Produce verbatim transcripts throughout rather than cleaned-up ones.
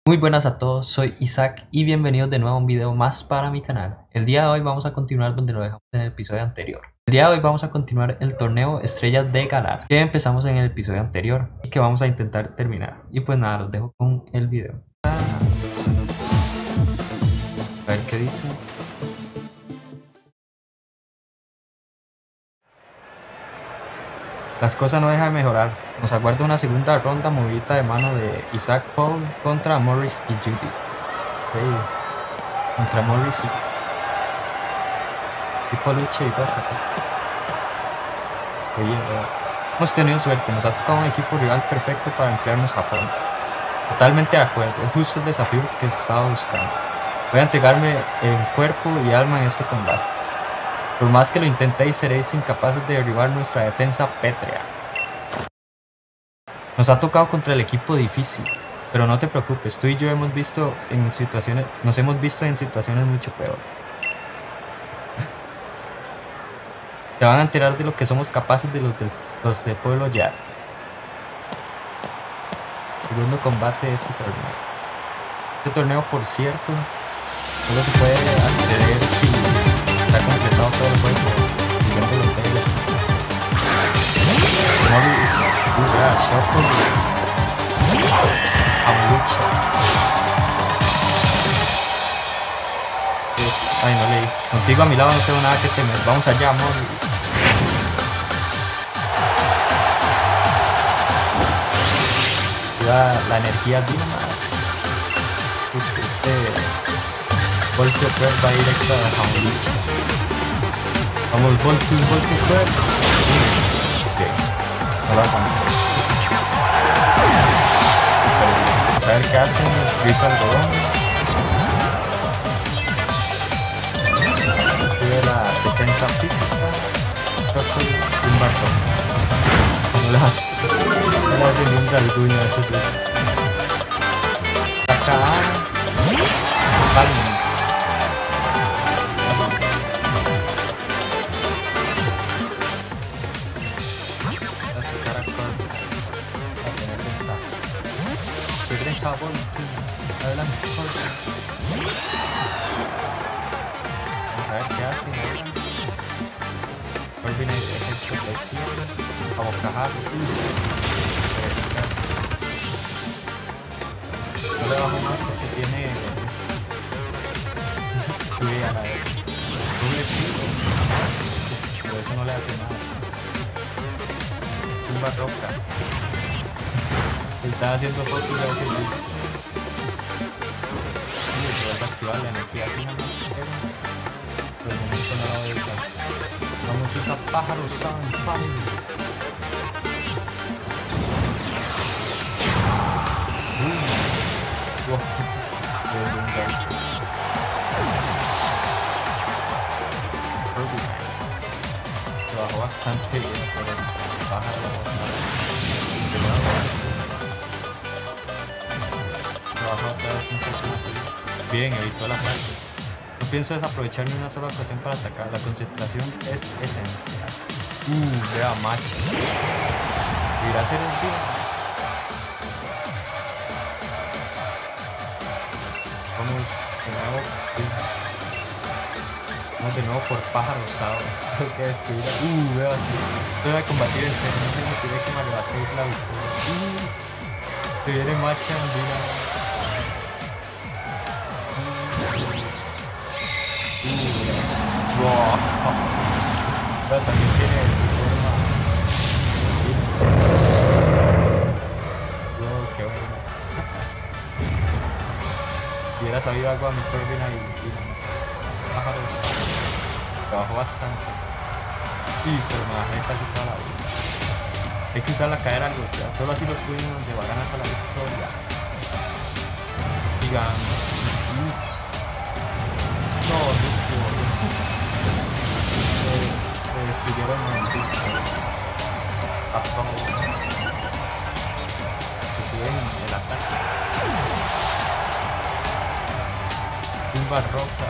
Muy buenas a todos, soy Isaac y bienvenidos de nuevo a un video más para mi canal. El día de hoy vamos a continuar donde lo dejamos en el episodio anterior. El día de hoy vamos a continuar el torneo Estrellas de Galar, que empezamos en el episodio anterior y que vamos a intentar terminar. Y pues nada, los dejo con el video. A ver qué dice. Las cosas no dejan de mejorar. Nos aguarda una segunda ronda movidita de mano de Isaac Paul contra Morris y Judy. Okay. Contra Morris y tipo lucha y toca. Oye, hemos tenido suerte, nos ha tocado un equipo rival perfecto para emplearnos a fondo. Totalmente de acuerdo, es justo el desafío que estaba buscando. Voy a entregarme en cuerpo y alma en este combate. Por más que lo intentéis, seréis incapaces de derribar nuestra defensa pétrea. Nos ha tocado contra el equipo difícil, pero no te preocupes, tú y yo hemos visto en situaciones, nos hemos visto en situaciones mucho peores. Te van a enterar de lo que somos capaces de los de, los de Pueblo Ya. Segundo combate de este torneo. Este torneo, por cierto, solo se puede acceder si está completado todo el juego, siguiendo los D L C. Ay, no leí. Contigo a mi lado no tengo nada que temer. Vamos allá, amor. La, la energía dina. Este, este golpe otra va directo a Hamlucha. Vamos, golpe, golpe, golpe. Ok. No lo aguanto. A ver qué hacen. Piso algodón. Sigue la defensa física. Creo que un barco. No le hace. No le hace ni un rasguño a ese tío. Acá. Palma. Adelante, vamos a ver qué hace. Corbin es el protección. Vamos a cajar. No le bajo más porque tiene subir a la vez. Doble pico. Pero eso no le hace nada. Tumba roca. Se está haciendo fotos de ese tipo. Puedes activar la energía aquí nada más, pero de momento no la voy a usar. Vamos a usar pájaros Sun Family. Wow, es un gato. Trabajó bastante bien por el pájaro. Trabajó otra vez un poco. Bien, evitó la parte. No pienso desaprovechar ni una sola ocasión para atacar. La concentración es esencial. Uh, vea macho. ¿Irá a ser el día? Vamos de nuevo. Vamos de nuevo por pájaro osado. Creo que destruirá. Uh, veo así. Estoy a combatir el ser. No se me pide que me arrebatéis la victoria. Uh, se viene macho andina. Wow. Pero también tiene forma. Wow, qué bueno. Si hubiera sabido algo a mi Corbin ahí, pájaros. Trabajó bastante. Sí, pero me bajé casi toda la vida. Hay que usar la cadera al golpear. Solo así los puños nos llevarán hasta la victoria. Gigante. No, no, no. Se destruyeron en el disco. Capón. Se suben el ataque. Tumba roca.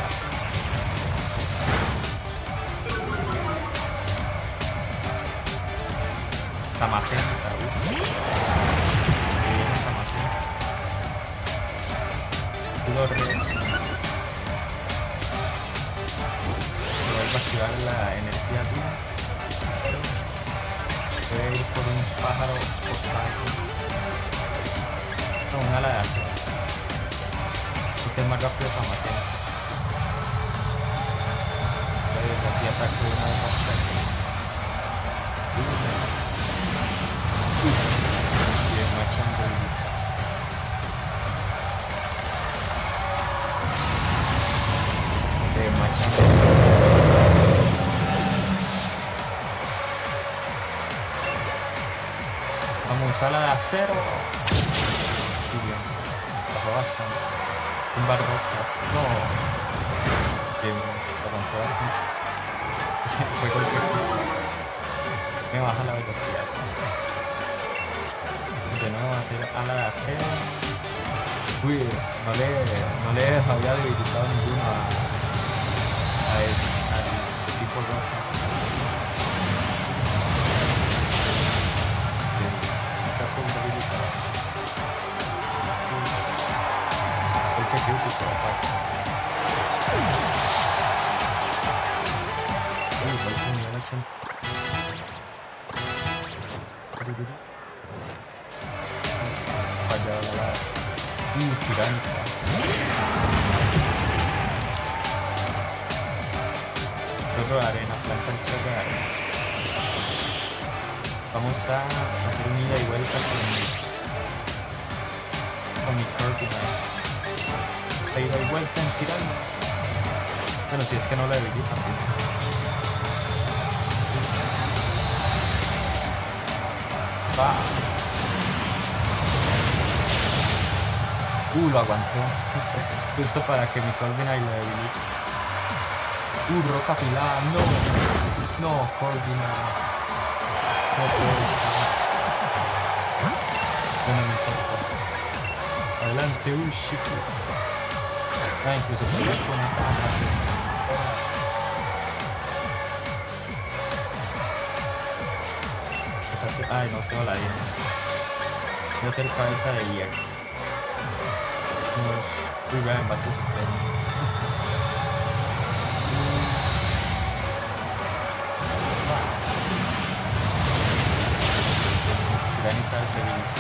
Tamacenta. Tamacenta. Puro res. Vuelvo a activar la energía dura. Voy a ir por un pájaro portátil. No, un ala de acero. Porque es más rápido para matar. Entonces así ataco una vez más. Bien, machando el... De machando. Vamos a la de acero. Muy bien. Pasó bastante. Un barroco. No. Bien, aguantó bastante. Fue golpe. Me baja la velocidad. De nuevo a hacer ala de acero. Uy, no le, no le había debilitado ninguno a, a el, al tipo rojo. Golpe crítico, rapaz. Uy, golpe nivel ochenta. Fallado la... Uh, tiranza. Chorro de arena, planta el chorro de arena. Vamos a hacer un ida y vuelta con mi, con mi Corviknight. A ida y vuelta en tirando. Bueno, si es que no la debilita. Va. Uh, lo aguantó. Justo para que mi Corviknight lo debilite. Uh, roca afilada. No. No, Corviknight. No puedo. Bueno, no importa. Adelante, uy, shit. Ah, incluso podría poner a ay, no tengo la vida. Voy a hacer cabeza de hierro. Uy, vean, embate supremo. Tiranita de debilidad.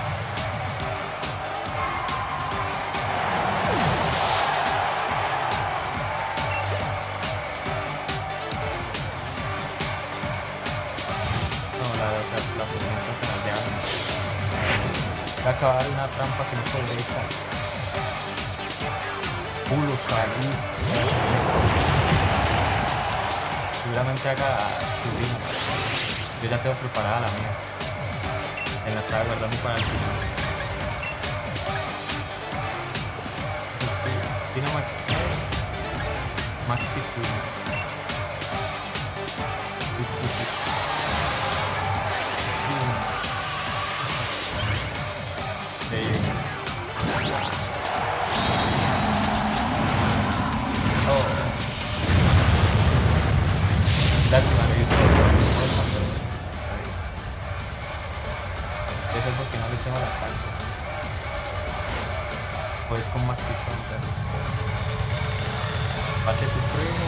La tormenta se nos llama. Voy a acabar una trampa que no podré evitar. Pulo salud. Seguramente haga su ritmo. Yo ya tengo preparada la mía. En la estaba guardando para el final. Dynamax Maxi Full. Lástima, no he visto eso es porque no le tengo la carta. Pues con Maxi Sonda. Bate supremo.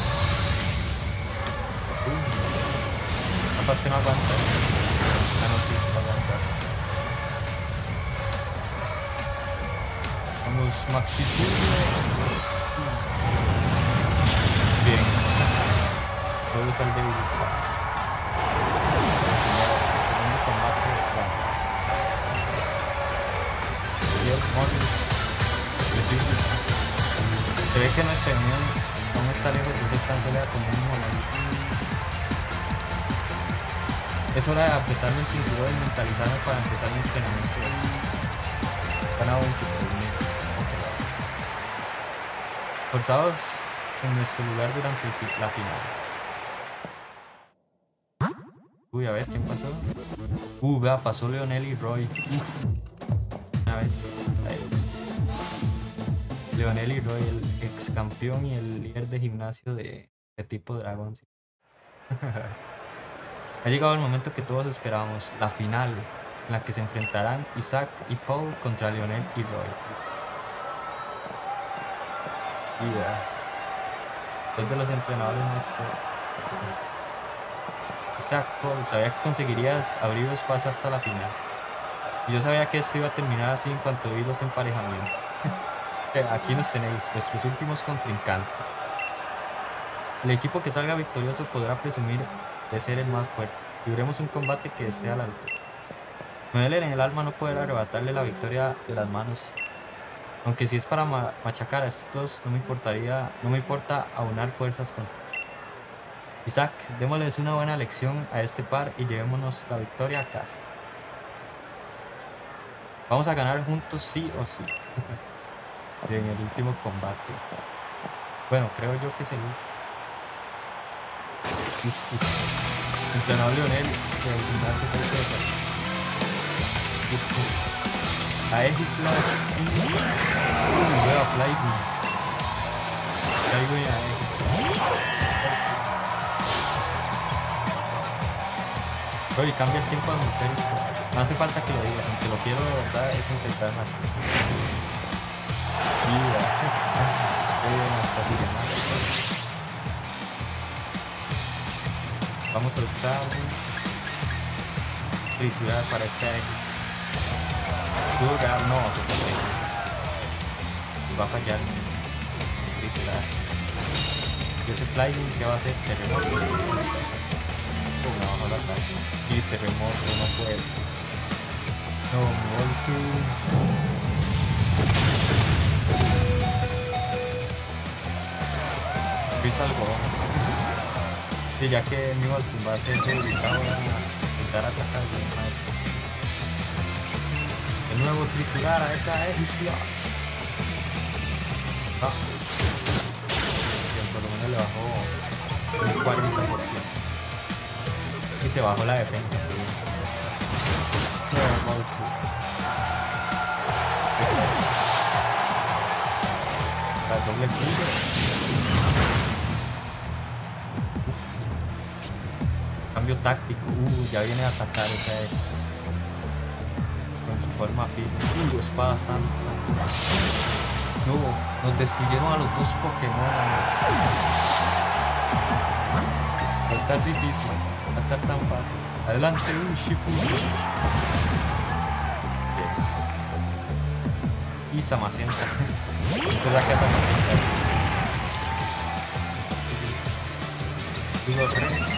Uh, capaz que no aguanta. Ah, no, sí, no aguanta. Vamos, Maxi Sonda. Bien. Puedo usar el debilitado. El segundo combate, bueno. Dios, móvil. Se ve que nuestro enemigo no me está lejos, entonces está en pelea con un monolito. Es hora de apretarme el cinturón y mentalizarme para empezar mi entrenamiento. Ganado veintitrés mil. Forzados en nuestro lugar durante la final. Uy, a ver, ¿quién pasó? Uh, vea, pasó Leonel y Roy. Uf. Una vez. Leonel y Roy, el ex campeón y el líder de gimnasio de, de tipo dragón. Ha llegado el momento que todos esperábamos, la final, en la que se enfrentarán Isaac y Paul contra Leonel y Roy. Y ya. Es de los entrenadores más fuertes. Isaac Cole, sabía que conseguirías abrir los pasos hasta la final. Y yo sabía que esto iba a terminar así en cuanto vi los emparejamientos. Aquí nos tenéis, vuestros últimos contrincantes. El equipo que salga victorioso podrá presumir de ser el más fuerte. Libremos un combate que esté a la altura. Me duele en el alma no poder arrebatarle la victoria de las manos. Aunque si es para ma machacar a estos, no me importaría, no me importa aunar fuerzas con. Isaac, démosles una buena lección a este par y llevémonos la victoria a casa. Vamos a ganar juntos sí o sí. En el último combate. Bueno, creo yo que es el último. Entrenador Lionel, que al final se fue de Aegisla. Uy, veo a Flygun. Flygun y Aegisla. Oye, cambia el tiempo atmosférico. No hace falta que lo digas, aunque lo quiero de verdad es intentar más. Mira, vamos a usar triturar para esta X. Triturar, no, se puede. Va a fallar. Triturar. Y ese Flygun, ¿qué va a hacer? Terremoto. No, no lo ataque. Y terremoto, no puede. No, Molku. Pisa algodón. Y ya que mi Molku va a ser debilitado, a intentar atacar más. De nuevo triturar a esa edición. Ah. Bien, por lo menos le bajó un cuarenta por ciento. Y se bajó la defensa. No, Molku. La doble kill. Cambio táctico, uh, ya viene a atacar esa X. Con su forma firme, uh, espada santa. No, nos destruyeron a los dos Pokémon. Va a estar difícil, va a estar tan fácil. Adelante, un Shifu. Y Samacenta. Esta es la que Samacenta. Digo tres.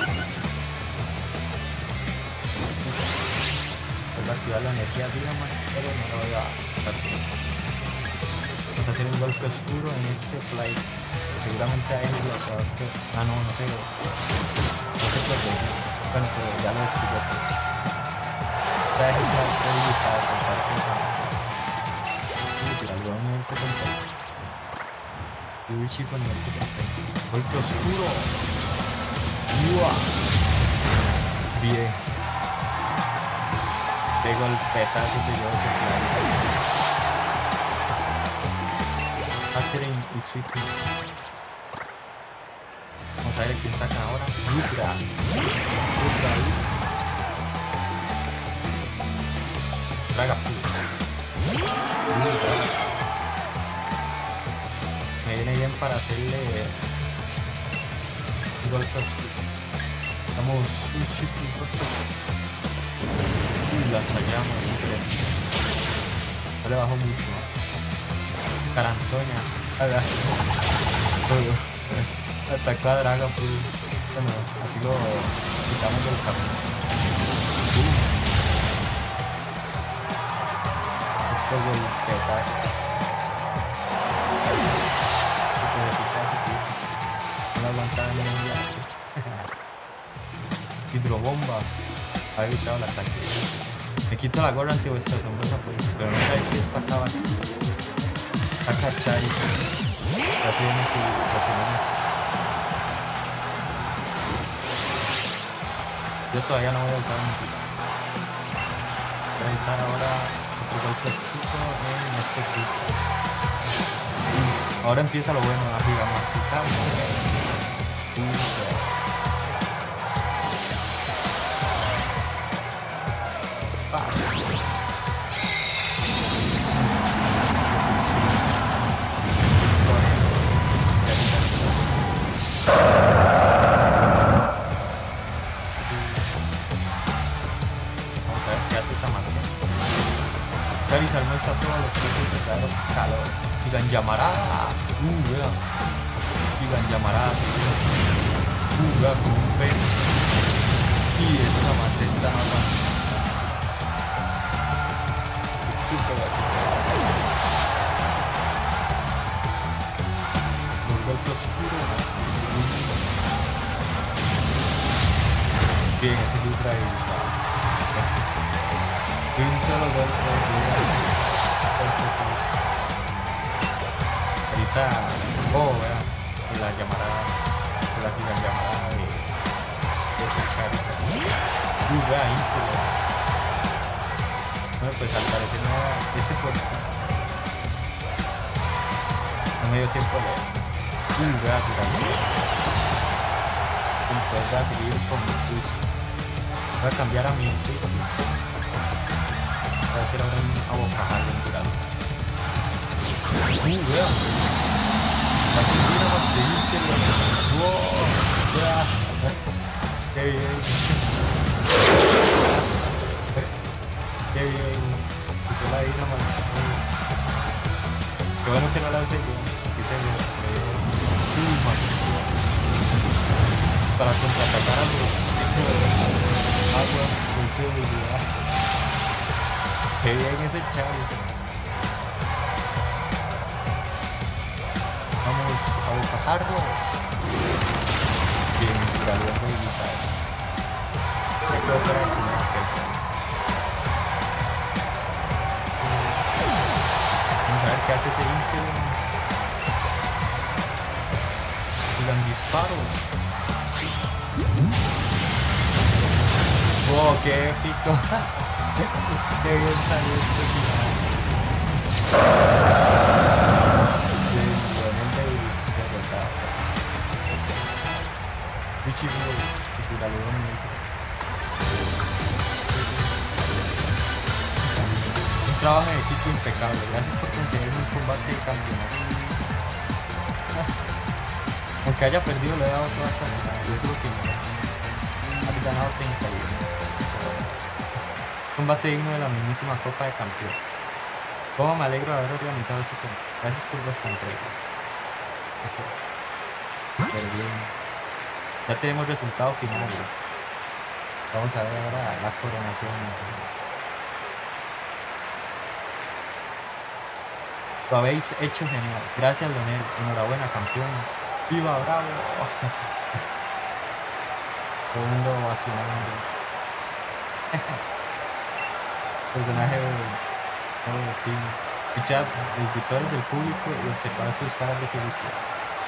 Voy a activar la energía Dynamax, pero no la voy a activar. Vamos a hacer un golpe oscuro en este flight. Seguramente a él lo va a hacer. Ah, no, no sé. No sé qué es. Bueno, pero ya lo destruyó. Esta es la debilitada por parte de esa masa. Pero algo a nivel setenta. Y un chico a nivel setenta. Golpe oscuro. ¡Uah! Bien. Qué golpetazo se llevó ese flight. Catherine y Sweetie. Vamos a ver quién saca ahora. Ultra. Ultra. Traga me viene bien para hacerle un golpe oscuro. Vamos un chip y la fallamos. No le bajó mucho. Carantoña. Haga. Atacó a Draga, pues. Bueno, así lo quitamos del camino. Esto golpetazo. No aguantaba ni un viaje. Hidrobomba. Ha evitado el ataque. Me quito la gorra ante vuestra asombrosa pues, pero no sabéis que esto acaba así. Saca Chari. Así viene su Pokémon. Yo todavía no voy a usar un tipo. Voy a usar ahora otro golpe oscuro en este tipo. Ahora empieza lo bueno, a gigamatizar. verdadero calor. Digan llamarada. Uh, vea. Digan llamarada. Uh, vea, como un pez. Y esa maceta no la. Es súper agitado. Los golpes oscuros. Bien, ese Hydra ahí. Y un solo golpe ahorita, oh, vea, y la llamarada, la gigan llamarada de ese Charizard. Uy, vea, íntimo. Bueno, pues al parecer no, este por no me dio tiempo de leer. Uy, vea, tirando. Entonces voy a seguir con mi Twitch. Voy a cambiar a mi Twitch. Voy a hacer ahora un abocajarlo en tirado. Uh, vea. La primera más de Inter. Wow. Ya. Qué bien. Qué bien. Quitó la isla más. Qué bueno que no la usé yo. Así se ve. Uh, más. Para contraatacar a los agua con su habilidad. Qué bien ese Charizard. Vamos a bocajarlo. Bien, tirarlo de habilidad. Me creo que era el primer jefe. Vamos a ver qué hace ese Inter. Tiran disparos. Wow, qué épico. Qué bien salió este final. Sí, realmente derrotado. Ichigo, Ichigo, un trabajo de equipo impecable. Gracias por conseguirme un combate de campeonato. Aunque haya perdido, le he dado toda esta final. Yo creo que no. Has ganado treinta y uno. Combate digno de la mismísima Copa de Campeón. Cómo me alegro de haber organizado este combate. Gracias por vuestra entrega. Pero bien. Ya tenemos resultado final. Vamos a ver ahora la coronación. Lo habéis hecho genial. Gracias, Leonel. Enhorabuena, campeón. ¡Viva Bravo! Todo el mundo ovacionando. Personaje de todo fin. Escuchad los victorios del público y observar sus caras de felicidad.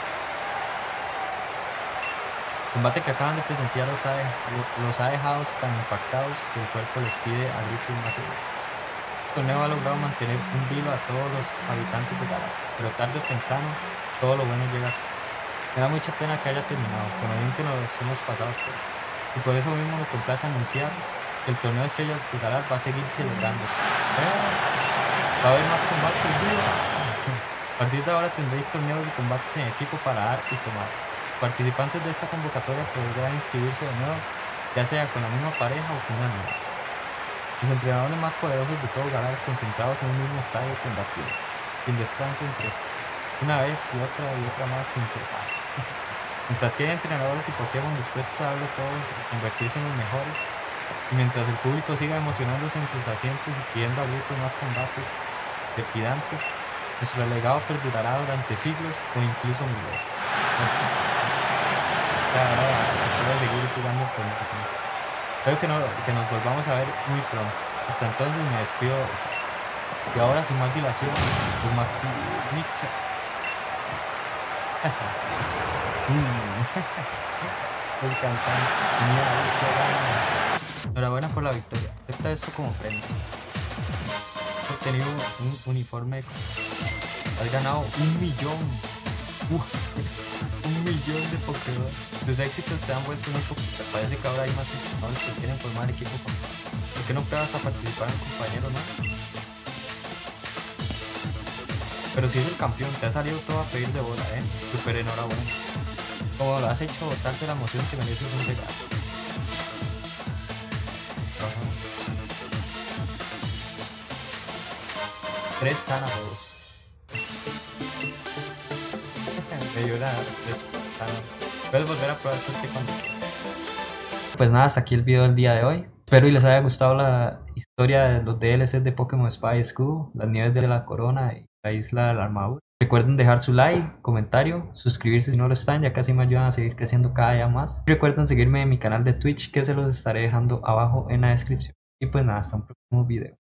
El combate que acaban de presenciar los ha, de, los ha dejado tan impactados que el cuerpo les pide a gritos más seguros. El torneo ha logrado mantener un vilo a todos los habitantes de Galar, pero tarde o temprano todo lo bueno llega a su fin. Me da mucha pena que haya terminado, con lo bien que nos hemos pasado todos. Y por eso mismo me complace anunciar que el torneo de Estrellas de Galar va a seguir celebrándose. ¿Eh? Va a haber más combates, ¿sí? A partir de ahora tendréis torneos de combates en equipo para dar y tomar. Participantes de esta convocatoria podrán inscribirse de nuevo, ya sea con la misma pareja o con una nueva. Los entrenadores más poderosos de todo Galar concentrados en un mismo estadio combativo, sin descanso entre una vez y otra y otra más sin cesar. Mientras que hay entrenadores y Pokémon dispuestos a darlo todo y convertirse en los mejores, y mientras el público siga emocionándose en sus asientos y pidiendo a gritos más combates trepidantes, nuestro legado perdurará durante siglos o incluso milenios. Ahora espero seguir jugando el torneo. Espero que, no, que nos volvamos a ver muy pronto. Hasta entonces me despido y ahora sin más dilación, pues Maxi Mixer. El cantante. Enhorabuena por la victoria. Acepta esto como premio. Has obtenido un uniforme. Has ganado un millón. Uh, un millón de Pokémon. Tus éxitos se han vuelto muy populares. Parece que ahora hay más entrenadores que quieren formar equipo con. ¿Por qué no pruebas a participar en compañero, no? Pero si es el campeón, te ha salido todo a pedir de bola, eh. Super enhorabuena. Como lo has hecho botarte la emoción, te mereces un regalo. Ajá. Tres Sanadores. me dio la respuesta. Puedes volver a probar suerte cuando quieras. Pues nada, hasta aquí el video del día de hoy. Espero y les haya gustado la historia de los D L Cs de Pokémon Espada y Escudo, las nieves de la corona y la isla de la armadura. Recuerden dejar su like, comentario, suscribirse si no lo están, ya casi me ayudan a seguir creciendo cada día más. Y recuerden seguirme en mi canal de Twitch, que se los estaré dejando abajo en la descripción. Y pues nada, hasta un próximo video.